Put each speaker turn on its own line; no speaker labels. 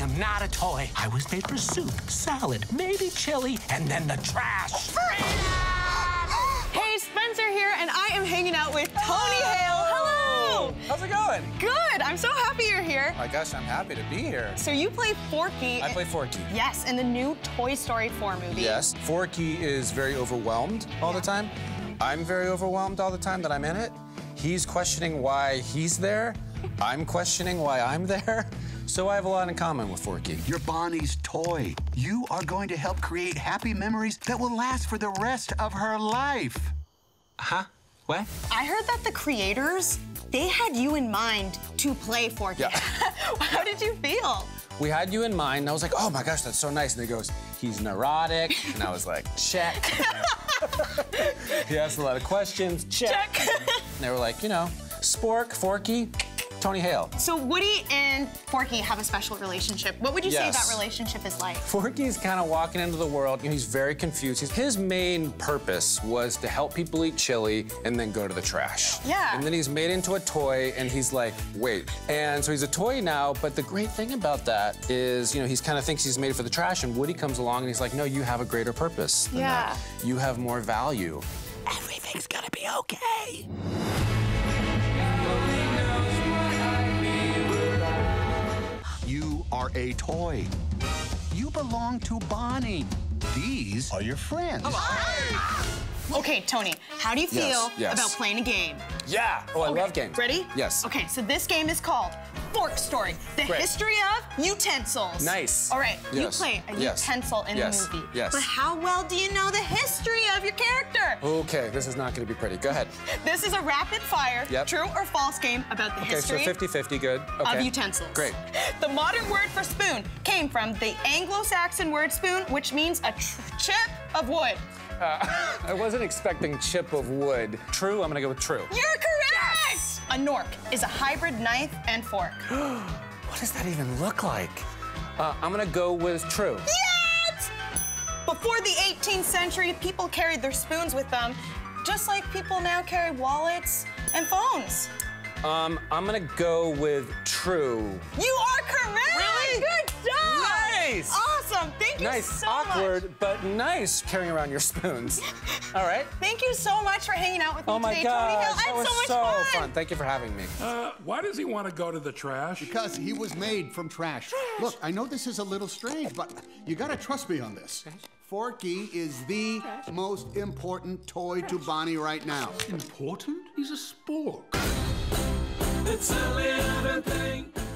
am not a toy. I was made for soup, salad, maybe chili, and then the trash.
Hey, Spencer here, and I am hanging out with Tony Hale. Hello!
How's it going?
Good. I'm so happy you're here.
I guess I'm happy to be here.
So you play Forky.
I play Forky.
Yes, in the new Toy Story 4 movie.
Yes, Forky is very overwhelmed all the time. I'm very overwhelmed all the time that I'm in it. He's questioning why he's there. I'm questioning why I'm there. So I have a lot in common with Forky.
You're Bonnie's toy. You are going to help create happy memories that will last for the rest of her life.
Huh? What?
I heard that the creators, they had you in mind to play Forky.
Yeah.
How did you feel?
We had you in mind, and I was like, oh my gosh, that's so nice. And he goes, he's neurotic. And I was like, check. He asked a lot of questions, check. And they were like, you know, Spork, Forky, Tony Hale.
So Woody and Forky have a special relationship. What would you say that relationship is like?
Forky's kind of walking into the world, and he's very confused. His main purpose was to help people eat chili and then go to the trash.
Yeah.
And then he's made into a toy, and he's like, wait. And so he's a toy now, but the great thing about that is, you know, he's kind of thinks he's made for the trash, and Woody comes along, and he's like, no, you have a greater purpose than that. You have more value. Everything's gonna be okay.
You are a toy. You belong to Bonnie. These are your friends.
Okay, Tony, how do you feel about playing a game?
Yeah. Oh, I love games.
Ready?
Yes.
Okay, so this game is called Fork Story, the history of utensils.
Nice.
All right, you play a utensil in the movie.
Yes.
But how well do you know the history of your character?
Okay, this is not going to be pretty. Go ahead.
This is a rapid fire, true or false game about the history
so 50-50, good.
of utensils.
Great.
The modern word for spoon came from the Anglo-Saxon word spoon, which means a chip of wood.
I wasn't expecting chip of wood. True, I'm gonna go with true.
You're correct! Yes! A Nork is a hybrid knife and fork.
What does that even look like? I'm gonna go with true.
Yes! Before the 18th century, people carried their spoons with them, just like people now carry wallets and phones.
I'm gonna go with true.
You are correct!
Really?
Good job!
Nice!
Awesome! Thank you so much.
Awkward, but nice carrying around your spoons. All right.
Thank you so much for hanging out with me today, Tony Hale.
That
I had
was
so much
so
fun.
Thank you for having me.
Why does he want to go to the trash?
Because he was made from trash. Look, I know this is a little strange, but you gotta trust me on this. Forky is the most important toy to Bonnie right now.
Important? He's a spork. It's a living thing.